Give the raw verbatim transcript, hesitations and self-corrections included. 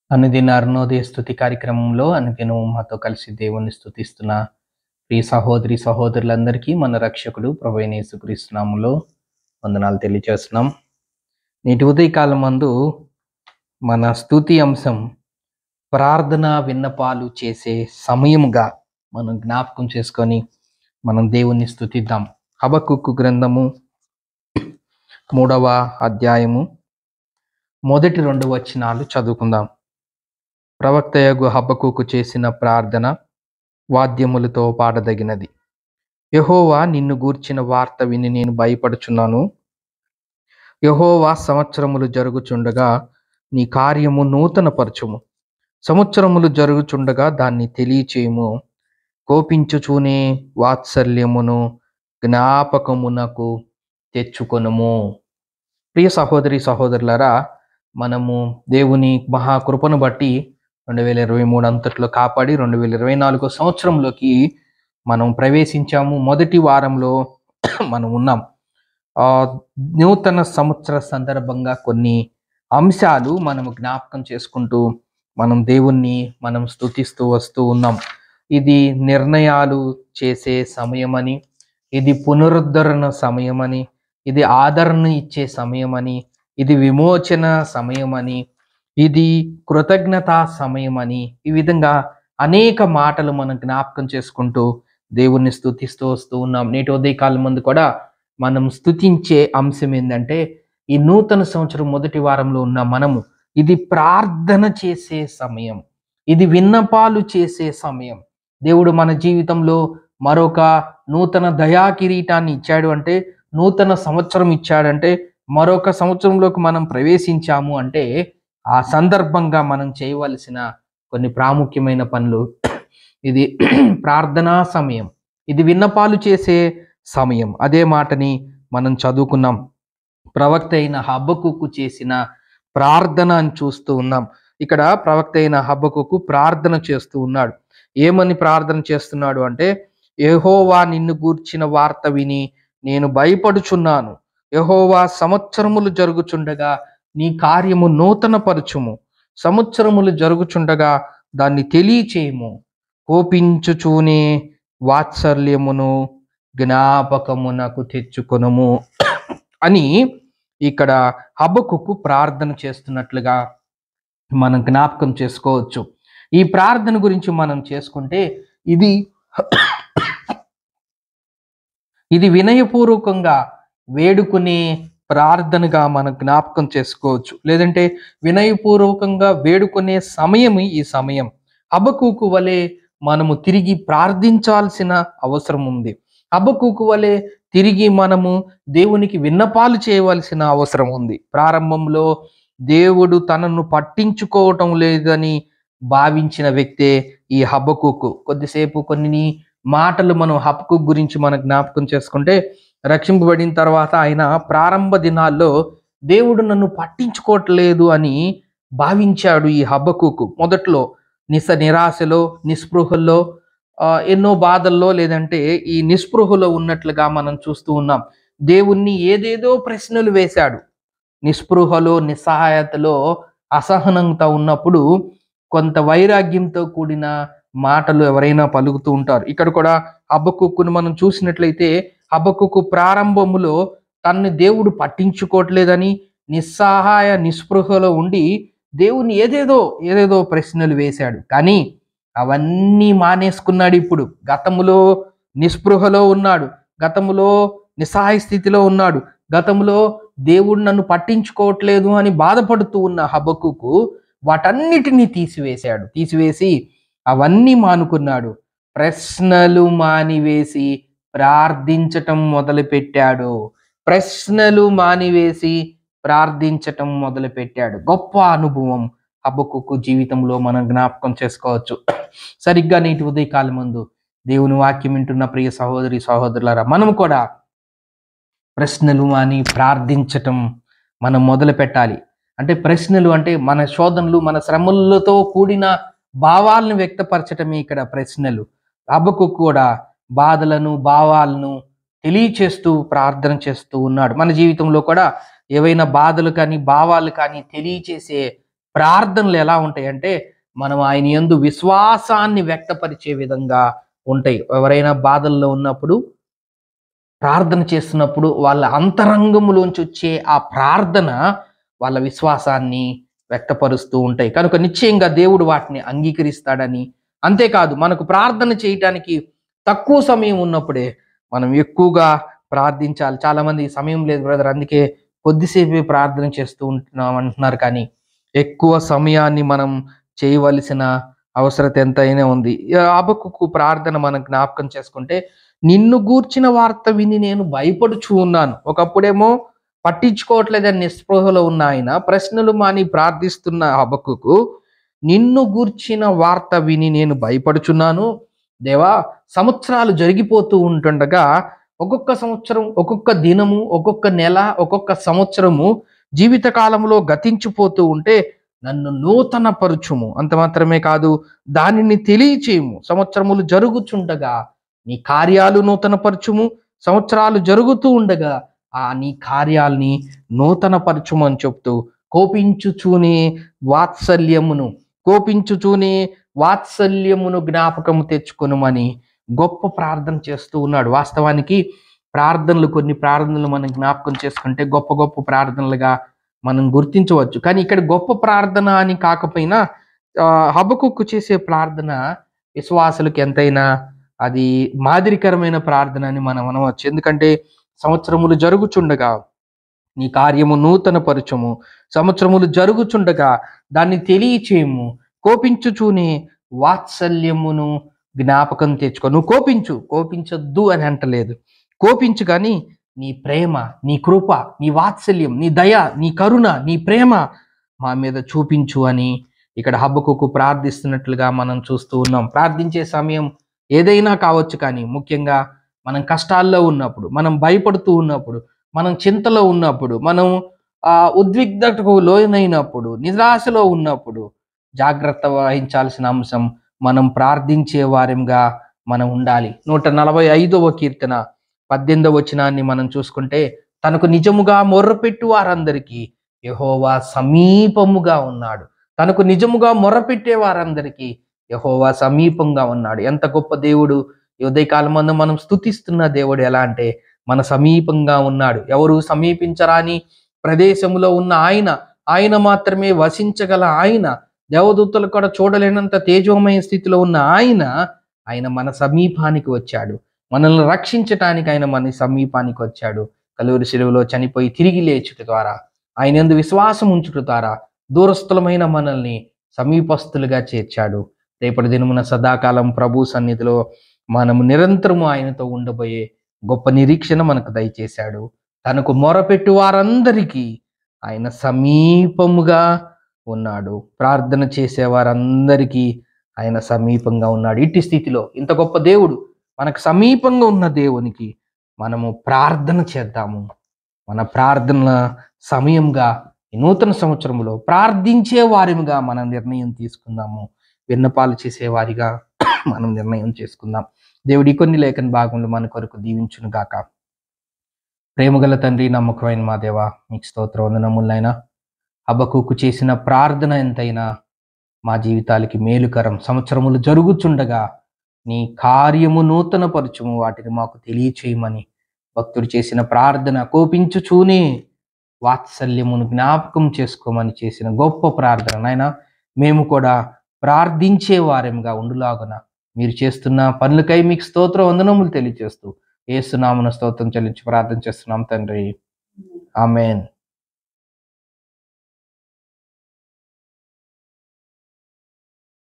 అనుదిన అరుణోదయ స్తుతి కార్యక్రమంలో అనుదినం మాతో కలిసి దేవుణ్ణి స్తుతిస్తున్న ప్రియ సహోదరి సహోదరులందరికీ మన రక్షకుడు ప్రభువైన యేసుక్రీస్తు నామములో వందనాలు తెలియజేస్తున్నాం. నేటి ఉదయకాలం మందు మన స్తుతి అంశం ప్రార్థన విన్నపాలు చేసే సమయముగా మనం జ్ఞాపకం చేసుకొని మనం దేవుణ్ణి స్తుతిద్దాం. హబక్కూకు గ్రంథము మూడవ అధ్యాయము మొదటి రెండు వచనాలు చదువుకుందాం. ప్రవక్తయగు హబక్కూకు చేసిన ప్రార్థన వాద్యములతో పాడదగినది. యెహోవా నిన్ను గూర్చిన వార్త విని నేను భయపడుచున్నాను. యెహోవా సంవత్సరములు జరుగుచుండగా నీ కార్యము నూతనపరచుము. సంవత్సరములు జరుగుచుండగా దాన్ని తెలియచేయము. కోపించుచూనే వాత్సల్యమును జ్ఞాపకమునకు తెచ్చుకొనుము. ప్రియ సహోదరి సహోదరులారా, మనము దేవుని మహాకృపను బట్టి రెండు వేల ఇరవై మూడు అంతట్లో కాపాడి రెండు వేల ఇరవై నాలుగో సంవత్సరంలోకి మనం ప్రవేశించాము. మొదటి వారంలో మనం ఉన్నాం. ఆ నూతన సంవత్సర సందర్భంగా కొన్ని అంశాలు మనము జ్ఞాపకం చేసుకుంటూ మనం దేవుణ్ణి మనం స్తుతిస్తూ వస్తూ ఉన్నాం. ఇది నిర్ణయాలు చేసే సమయమని, ఇది పునరుద్ధరణ సమయమని, ఇది ఆదరణ ఇచ్చే సమయమని, ఇది విమోచన సమయమని, ఇది కృతజ్ఞతా సమయమని, ఈ విధంగా అనేక మాటలు మనం జ్ఞాపకం చేసుకుంటూ దేవుణ్ణి స్తుతిస్తూ వస్తూ ఉన్నాం. నేటి ఉదయకాలం ముందు కూడా మనం స్తుతించే అంశం ఏంటంటే, ఈ నూతన సంవత్సరం మొదటి వారంలో ఉన్న మనము ఇది ప్రార్థన చేసే సమయం, ఇది విన్నపాలు చేసే సమయం. దేవుడు మన జీవితంలో మరొక నూతన దయా కిరీటాన్ని ఇచ్చాడు అంటే, నూతన సంవత్సరం ఇచ్చాడంటే, మరొక సంవత్సరంలోకి మనం ప్రవేశించాము అంటే ఆ సందర్భంగా మనం చేయవలసిన కొన్ని ప్రాముఖ్యమైన పనులు. ఇది ప్రార్థనా సమయం, ఇది విన్నపాలు చేసే సమయం. అదే మాటని మనం చదువుకున్నాం. ప్రవక్త అయిన హబక్కూకు చేసిన ప్రార్థన అని చూస్తూ ఉన్నాం. ఇక్కడ ప్రవక్త అయిన హబక్కూకు ప్రార్థన చేస్తూ ఉన్నాడు. ఏమని ప్రార్థన చేస్తున్నాడు అంటే, యెహోవా నిన్ను గూర్చిన వార్త విని నేను భయపడుచున్నాను. యెహోవా సంవత్సరములు జరుగుచుండగా నీ కార్యము నూతన పరచుము. సంవత్సరములు జరుగుచుండగా దాన్ని తెలియచేయము. కోపించుచూనే వాత్సల్యమును జ్ఞాపకమునకు తెచ్చుకొనుము అని ఇక్కడ హబక్కూకు ప్రార్థన చేస్తున్నట్లుగా మనం జ్ఞాపకం చేసుకోవచ్చు. ఈ ప్రార్థన గురించి మనం చేసుకుంటే ఇది ఇది వినయపూర్వకంగా వేడుకునే ప్రార్థనగా మనం జ్ఞాపకం చేసుకోవచ్చు. లేదంటే వినయపూర్వకంగా వేడుకునే సమయం ఈ సమయం. హబక్కూకు వలె మనము తిరిగి ప్రార్థించాల్సిన అవసరం ఉంది. హబక్కూకు వలె తిరిగి మనము దేవునికి విన్నపాలు చేయవలసిన అవసరం ఉంది. ప్రారంభంలో దేవుడు తనను పట్టించుకోవటం లేదని భావించిన వ్యక్తే ఈ హబక్కూకు. కొద్దిసేపు కొన్ని మాటలు మనం హబక్కూకు గురించి మనం జ్ఞాపకం చేసుకుంటే, రక్షింపబడిన తర్వాత ఆయన ప్రారంభ దినాల్లో దేవుడు నన్ను పట్టించుకోవట్లేదు అని భావించాడు ఈ హబక్కూకు. మొదట్లో నిస నిరాశలో, నిస్పృహల్లో, ఎన్నో బాధల్లో, లేదంటే ఈ నిస్పృహలో ఉన్నట్లుగా మనం చూస్తూ ఉన్నాం. దేవుణ్ణి ఏదేదో ప్రశ్నలు వేశాడు. నిస్పృహలో, నిస్సహాయతలో, అసహనంతో ఉన్నప్పుడు కొంత వైరాగ్యంతో కూడిన మాటలు ఎవరైనా పలుకుతూ ఉంటారు. ఇక్కడ కూడా హబక్కూకును మనం చూసినట్లయితే, హబక్కూకు ప్రారంభములో తనని దేవుడు పట్టించుకోవట్లేదని నిస్సహాయ నిస్పృహలో ఉండి దేవుని ఏదేదో ఏదేదో ప్రశ్నలు వేశాడు. కానీ అవన్నీ మానేసుకున్నాడు. ఇప్పుడు గతములో నిస్పృహలో ఉన్నాడు, గతములో నిస్సహాయ స్థితిలో ఉన్నాడు, గతంలో దేవుడు నన్ను పట్టించుకోవట్లేదు అని బాధపడుతూ ఉన్న హబక్కూకు వాటన్నిటినీ తీసివేశాడు. తీసివేసి అవన్నీ మానుకున్నాడు. ప్రశ్నలు మానివేసి ప్రార్థించటం మొదలుపెట్టాడు. ప్రశ్నలు మానివేసి ప్రార్థించటం మొదలుపెట్టాడు. గొప్ప అనుభవం హబక్కూకు జీవితంలో మనం జ్ఞాపకం చేసుకోవచ్చు. సరిగ్గా నేటి ఉదయకాలం ముందు దేవుని వాక్యం వింటున్న ప్రియ సహోదరి సహోదరులారా, మనం కూడా ప్రశ్నలు మాని ప్రార్థించటం మనం మొదలు పెట్టాలి. అంటే ప్రశ్నలు అంటే మన శోధనలు, మన శ్రమలతో కూడిన భావాలను వ్యక్తపరచటమే ఇక్కడ ప్రశ్నలు. హబక్కూకు కూడా బాధలను, భావాలను తెలియచేస్తూ ప్రార్థన చేస్తూ ఉన్నాడు. మన జీవితంలో కూడా ఏవైనా బాధలు కానీ, భావాలు కానీ తెలియచేసే ప్రార్థనలు ఎలా ఉంటాయంటే మనం ఆయన యందు విశ్వాసాన్ని వ్యక్తపరిచే విధంగా ఉంటాయి. ఎవరైనా బాధల్లో ఉన్నప్పుడు ప్రార్థన చేస్తున్నప్పుడు వాళ్ళ అంతరంగములోంచి వచ్చే ఆ ప్రార్థన వాళ్ళ విశ్వాసాన్ని వ్యక్తపరుస్తూ ఉంటాయి. కనుక నిశ్చయంగా దేవుడు వాటిని అంగీకరిస్తాడని, అంతేకాదు మనకు ప్రార్థన చేయటానికి తక్కువ సమయం ఉన్నప్పుడే మనం ఎక్కువగా ప్రార్థించాలి. చాలామంది సమయం లేదు బ్రదర్, అందుకే కొద్దిసేపే ప్రార్థన చేస్తూ ఉంటున్నాం అంటున్నారు. కానీ ఎక్కువ సమయాన్ని మనం చేయవలసిన అవసరత ఎంతైనా ఉంది. హబక్కూకు ప్రార్థన మనం జ్ఞాపకం చేసుకుంటే, నిన్ను గూర్చిన వార్త విని నేను భయపడుచు ఉన్నాను. ఒకప్పుడేమో పట్టించుకోవట్లేదని నిస్పృహలో ఉన్న ఆయన ప్రశ్నలు మాని ప్రార్థిస్తున్న హబక్కూకు, నిన్ను గూర్చిన వార్త విని నేను భయపడుచున్నాను. దేవా, సంవత్సరాలు జరిగిపోతూ ఉంటుండగా ఒక్కొక్క సంవత్సరం, ఒక్కొక్క దినము, ఒక్కొక్క నెల, ఒక్కొక్క సంవత్సరము జీవిత కాలంలో గతించిపోతూ ఉంటే నన్ను నూతన పరుచుము. అంత మాత్రమే కాదు, దానిని తెలియచేయము. సంవత్సరములు జరుగుచుండగా నీ కార్యాలు నూతన పరచుము. సంవత్సరాలు జరుగుతూ ఉండగా ఆ నీ కార్యాల్ని నూతన పరచుము అని చెప్తూ కోపించుచూని వాత్సల్యమును కోపించుచూని వాత్సల్యమును జ్ఞాపకము తెచ్చుకొనుమని గొప్ప ప్రార్థన చేస్తూ ఉన్నాడు. వాస్తవానికి ప్రార్థనలు, కొన్ని ప్రార్థనలు మనం జ్ఞాపకం చేసుకుంటే గొప్ప గొప్ప ప్రార్థనలుగా మనం గుర్తించవచ్చు. కానీ ఇక్కడ గొప్ప ప్రార్థన అని కాకపోయినా హబక్కూకు చేసే ప్రార్థన విశ్వాసులకు ఎంతైనా అది మాదిరికరమైన ప్రార్థన అని మనం అనవచ్చు. ఎందుకంటే సంవత్సరములు జరుగుచుండగా నీ కార్యము నూతన పరచుము, సంవత్సరములు జరుగుచుండగా దాన్ని తెలియచేయము, కోపించుచూని వాత్సల్యమును జ్ఞాపకం తెచ్చుకో. నువ్వు కోపించు, కోపించొద్దు అని అంటలేదు, కోపించు, కానీ నీ ప్రేమ, నీ కృప, నీ వాత్సల్యం, నీ దయ, నీ కరుణ, నీ ప్రేమ మా మీద చూపించు అని ఇక్కడ హబక్కూకు ప్రార్థిస్తున్నట్లుగా మనం చూస్తూ ఉన్నాం. ప్రార్థించే సమయం ఏదైనా కావచ్చు, కానీ ముఖ్యంగా మనం కష్టాల్లో ఉన్నప్పుడు, మనం భయపడుతూ ఉన్నప్పుడు, మనం చింతలో ఉన్నప్పుడు, మనం ఆ ఉద్విగ్నతకు లోనైనప్పుడు, నిరాశలో ఉన్నప్పుడు జాగ్రత్త వహించాల్సిన అంశం మనం ప్రార్థించే వారంగా మనం ఉండాలి. నూట నలభై ఐదవ కీర్తన పద్దెనిమిదవ వచనాన్ని మనం చూసుకుంటే, తనకు నిజముగా మొర్రపెట్టు వారందరికీ యెహోవా సమీపముగా ఉన్నాడు. తనకు నిజముగా మొర్రపెట్టే వారందరికీ యెహోవా సమీపంగా ఉన్నాడు. ఎంత గొప్ప దేవుడు! ఈ ఉదయకాలమందు మనం స్తుతిస్తున్న దేవుడు ఎలా అంటే మన సమీపంగా ఉన్నాడు. ఎవరు సమీపించరాని ప్రదేశంలో ఉన్న ఆయన, ఆయన మాత్రమే వసించగల ఆయన, దేవదూతలు కూడా చూడలేనంత తేజోమయ స్థితిలో ఉన్న ఆయన, ఆయన మన సమీపానికి వచ్చాడు. మనల్ని రక్షించటానికి ఆయన మన సమీపానికి వచ్చాడు. కలువరి శిలువలో చనిపోయి తిరిగి లేచుట ద్వారా, ఆయన యందు విశ్వాసం ఉంచుట ద్వారా దూరస్థులమైన మనల్ని సమీపస్తులుగా చేర్చాడు. రేపటి దినమున సదాకాలం ప్రభు సన్నిధిలో మనము నిరంతరము ఆయనతో ఉండబోయే గొప్ప నిరీక్షణ మనకు దయచేశాడు. తనకు మొరపెట్టు వారందరికీ ఆయన సమీపముగా ఉన్నాడు. ప్రార్థన చేసే వారందరికీ ఆయన సమీపంగా ఉన్నాడు. ఇట్టి స్థితిలో ఇంత గొప్ప దేవుడు, మనకు సమీపంగా ఉన్న దేవునికి మనము ప్రార్థన చేద్దాము. మన ప్రార్థనల సమయంగా ఈ నూతన సంవత్సరంలో ప్రార్థించే వారిగా మనం నిర్ణయం తీసుకుందాము. విన్నపాలు చేసేవారిగా మనం నిర్ణయం చేసుకుందాం. దేవుడి కొన్ని లేఖన భాగంలో మన కొరకు దీవించును గాక. ప్రేమగల తండ్రి, నమ్మకమైన మా దేవ, మీకు స్తోత్ర వందనములైనా. హబక్కూకు చేసిన ప్రార్థన ఎంతైనా మా జీవితాలకి మేలుకరం. సంవత్సరములు జరుగుచుండగా నీ కార్యము నూతన పరచుము, వాటిని మాకు తెలియచేయమని భక్తుడు చేసిన ప్రార్థన, కోపించుచూనే వాత్సల్యమును జ్ఞాపకం చేసుకోమని చేసిన గొప్ప ప్రార్థన నాయన, మేము కూడా ప్రార్థించే వారంగా ఉండులాగున మీరు చేస్తున్న పనులకై మీకు స్తోత్ర వందనములు తెలియజేస్తూ యేసు నామమున స్తోత్రం చెల్లించి ప్రార్థన చేస్తున్నాం తండ్రి. ఆమేన్.